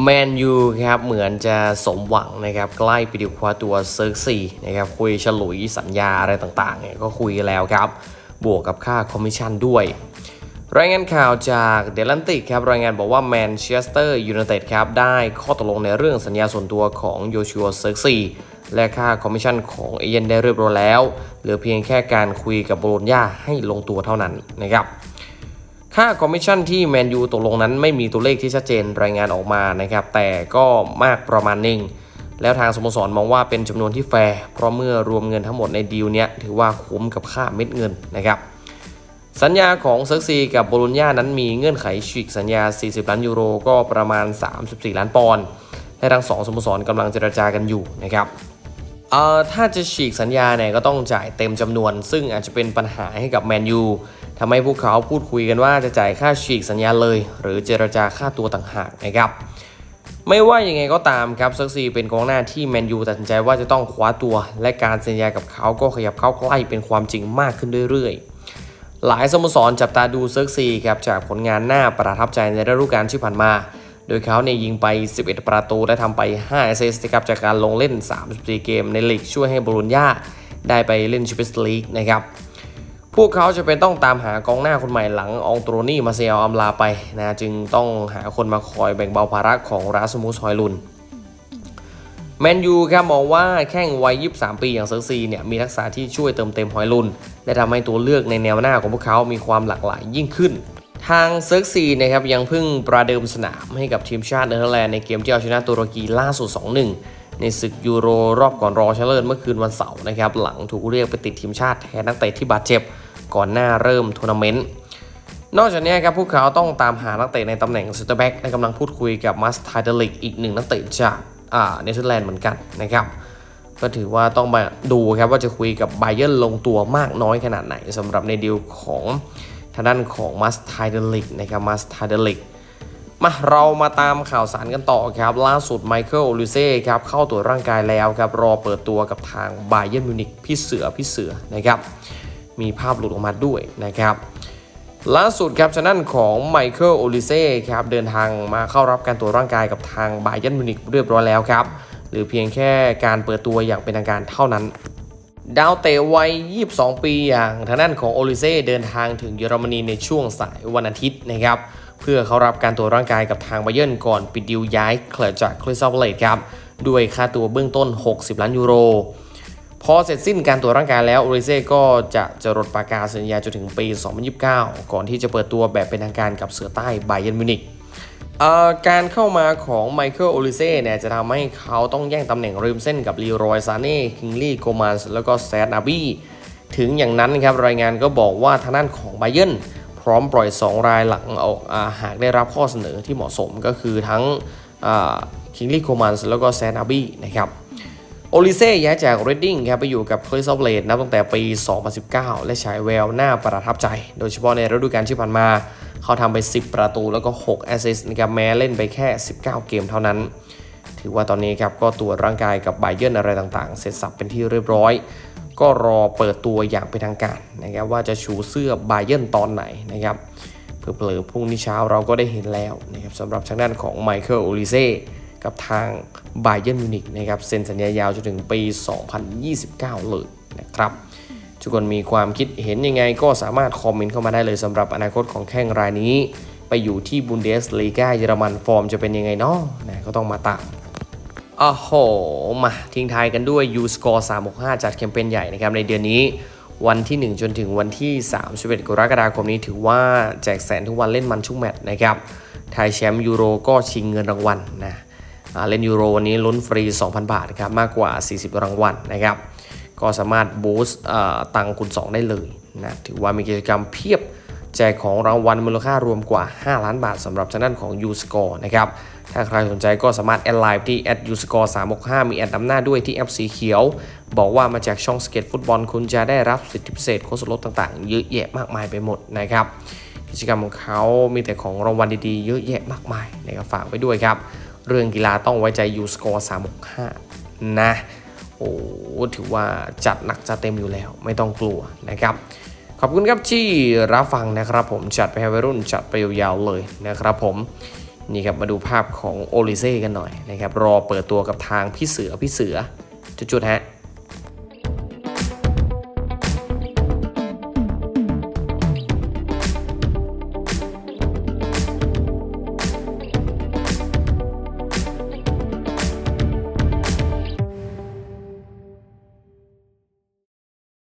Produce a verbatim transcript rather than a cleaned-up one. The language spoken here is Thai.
แมนยูครับเหมือนจะสมหวังนะครับใกล้ไปดีคว้าตัวเซิร์กซีนะครับคุยฉลุยสัญญาอะไรต่างๆเนี่ยก็คุยแล้วครับบวกกับค่าคอมมิชชั่นด้วยรายงานข่าวจากเดลันติกครับรายงานบอกว่าแมนเชสเตอร์ยูไนเต็ดครับได้ข้อตกลงในเรื่องสัญญาส่วนตัวของโยชัวเซิร์กซีและค่าคอมมิชชั่นของเอเย่นได้เรียบร้อยแล้วเหลือเพียงแค่การคุยกับโบโลญญาให้ลงตัวเท่านั้นนะครับค่าคอมมิชชั่นที่แมนยูตกลงนั้นไม่มีตัวเลขที่ชัดเจนรายงานออกมานะครับแต่ก็มากประมาณหนึ่งแล้วทางสโมสรมองว่าเป็นจำนวนที่แฟร์เพราะเมื่อรวมเงินทั้งหมดในดีลนี้ถือว่าคุ้มกับค่าเม็ดเงินนะครับสัญญาของเซิร์กซีกับโบโลญญานั้นมีเงื่อนไขฉีกสัญญาสี่สิบล้านยูโรก็ประมาณสามสิบสี่ล้านปอนด์และทั้งสองสโมสรกำลังเจรจากันอยู่นะครับเอ่อถ้าจะฉีกสัญญาเนี่ยก็ต้องจ่ายเต็มจำนวนซึ่งอาจจะเป็นปัญหาให้กับแมนยูทำให้พวกเขาพูดคุยกันว่าจะจ่ายค่าฉีกสัญญาเลยหรือเจรจาค่าตัวต่างหากนะครับไม่ว่ายังไงก็ตามครับเซิร์กซีเป็นกองหน้าที่แมนยูตัดสินใจว่าจะต้องคว้าตัวและการสัญญากับเขาก็ขยับเข้าใกล้เป็นความจริงมากขึ้นเรื่อยๆหลายสโมสรจับตาดูเซิร์กซีครับจากผลงานน่าประทับใจในฤดูกาลที่ผ่านมาโดยเขาเนี่ยยิงไปสิบเอ็ดประตูและทำไปห้าแอสซิสต์ครับจากการลงเล่นสามสิบสี่เกมในลีกช่วยให้โบโลญญาได้ไปเล่นแชมเปี้ยนส์ลีกนะครับพวกเขาจะเป็นต้องตามหากองหน้าคนใหม่หลังองโตนี่มาเซียลอัมลาไปนะจึงต้องหาคนมาคอยแบ่งเบาภาระของราสมุส ฮอยลุนแมนยูครับมองว่าแข้งวัยยี่สิบสามปีอย่างเซิร์กซีเนี่ยมีทักษะที่ช่วยเติมเต็มฮอยลุนและทำให้ตัวเลือกในแนวหน้าของพวกเขามีความหลากหลายยิ่งขึ้นทางเซิร์กซีนะครับยังเพิ่งประเดิมสนามให้กับทีมชาติเนเธอร์แลนด์ในเกมที่เอาชนะตุรกีล่าสุด สองหนึ่ง ในศึกยูโรรอบก่อนรองชนะเลิศเมื่อคืนวันเสาร์นะครับหลังถูกเรียกไปติดทีมชาติแทนนักเตะที่บาดเจ็บก่อนหน้าเริ่มทัวร์นาเมนต์นอกจากนี้ครับพวกเขาต้องตามหานักเตะในตำแหน่งเซ็นเตอร์แบ็กและกำลังพูดคุยกับมัสไทเดลิกอีกหนึ่งนักเตะจากอ่าเนเธอร์แลนด์เหมือนกันนะครับก็ถือว่าต้องมาดูครับว่าจะคุยกับไบเยิร์นลงตัวมากน้อยขนาดไหนสำหรับในดีลของทางด้านของมัสไทเดลิกนะครับมัสไทเดลิกมาเรามาตามข่าวสารกันต่อครับล่าสุดไมเคิลโอลิเซ่ครับเข้าตรวจร่างกายแล้วครับรอเปิดตัวกับทางไบเยิร์นมิวนิกพี่เสือพี่เสือนะครับมีภาพหลุดออกมาด้วยนะครับล่าสุดครับทางด้านของไมเคิลโอลิเซ่ครับเดินทางมาเข้ารับการตรวจร่างกายกับทางไบเยิร์นมิวนิกเรียบร้อยแล้วครับหรือเพียงแค่การเปิดตัวอย่างเป็นทางการเท่านั้นดาวเตะวัยยี่สิบสองปีอย่างทางด้านของโอลิเซ่เดินทางถึงเยอรมนีในช่วงสายวันอาทิตย์นะครับเพื่อเข้ารับการตรวจร่างกายกับทางไบเยิร์นก่อนปิดดีลย้ายเคลร์จากคริสตัลพาเลซครับด้วยค่าตัวเบื้องต้นหกสิบล้านยูโรพอเสร็จสิ้นการตรวจร่างกายแล้วโอลิเซ่ก็จะจรดปากกาสัญญาจนถึงปีสองพันยี่สิบเก้าก่อนที่จะเปิดตัวแบบเป็นทางการกับเสือใต้ไบเยิร์นมิวนิกการเข้ามาของไมเคิลโอลิเซ่เนี่ยจะทำให้เขาต้องแย่งตำแหน่งริมเส้นกับลีรอยซาเน่คิงลี่โกมันส์แล้วก็แซดนาบี้ถึงอย่างนั้นครับรายงานก็บอกว่าทางด้านของไบเยิร์นพร้อมปล่อยสองรายหลังออกหากได้รับข้อเสนอที่เหมาะสมก็คือทั้งคิงลี่โกมันส์แล้วก็แซดนาบี้นะครับโอลิเซ่ย้ายจากเรดดิ้งครับไปอยู่กับคริสตัลพาเลซนับตั้งแต่ปีสองพันสิบเก้าและฉายแววน่าประทับใจโดยเฉพาะในฤดูกาลที่ผ่านมาเขาทำไปสิบประตูแล้วก็หกแอสซิสต์นะครับแม้เล่นไปแค่สิบเก้าเกมเท่านั้นถือว่าตอนนี้ครับก็ตรวจร่างกายกับไบเยิร์นอะไรต่างๆเสร็จสับเป็นที่เรียบร้อยก็รอเปิดตัวอย่างเป็นทางการนะครับว่าจะชูเสื้อไบเยิร์นตอนไหนนะครับเผลอๆพรุ่งนี้เช้าเราก็ได้เห็นแล้วนะครับสำหรับทางด้านของไมเคิลโอลิเซ่กับทางไบเยิร์นมิวนิกนะครับเซ็นสัญญายาวจนถึงปีสองพันยี่สิบเก้าเลยนะครับทุกคนมีความคิดเห็นยังไงก็สามารถคอมเมนต์เข้ามาได้เลยสำหรับอนาคตของแข้งรายนี้ไปอยู่ที่บุนเดสลีกาเยอรมันฟอร์มจะเป็นยังไงเนาะนะก็ต้องมาตามอ้โหมาทิ้งท้ายกันด้วย ยู สกอร์ สามหกห้าจัดแคมเปญใหญ่นะครับในเดือนนี้วันที่หนึ่งจนถึงวันที่สามสิบเอ็ดกรกฎาคมนี้ถือว่าแจกแสนทุกวันเล่นมันทุกแมตช์นะครับไทยแชมป์ยูโรก็ชิงเงินรางวัลนะเล่นยูโรวันนี้ลุ้นฟรี สองพัน บาทครับมากกว่าสี่สิบรางวัลนะครับก็สามารถบูสต์ตังคูณสองได้เลยนะถือว่ามีกิจกรรมเพียบแจกของรางวัลมูลค่ารวมกว่าห้าล้านบาทสำหรับทางด้านของ ยู สกอร์ นะครับถ้าใครสนใจก็สามารถแอดไลน์ที่ แอท ยู สกอร์ สามหกห้า มีแอดนำหน้าด้วยที่แอปสีเขียวบอกว่ามาจากช่องสเก็ตฟุตบอลคุณจะได้รับสิทธิพิเศษโค้ดส่วนลดต่างๆเยอะแยะมากมายไปหมดนะครับกิจกรรมของเขามีแต่ของรางวัลดีๆเยอะแยะมากมายนะครับฝากไว้ด้วยครับเรื่องกีฬาต้องไว้ใจ ยู สกอร์ สามหกห้า นะโอ้ถือว่าจัดหนักจัดเต็มอยู่แล้วไม่ต้องกลัวนะครับขอบคุณครับที่รับฟังนะครับผมจัดไปให้วัยรุ่นจัดไปยาวๆเลยนะครับผมนี่ครับมาดูภาพของโอลิเซ่กันหน่อยนะครับรอเปิดตัวกับทางพี่เสือพี่เสือจุดๆฮะ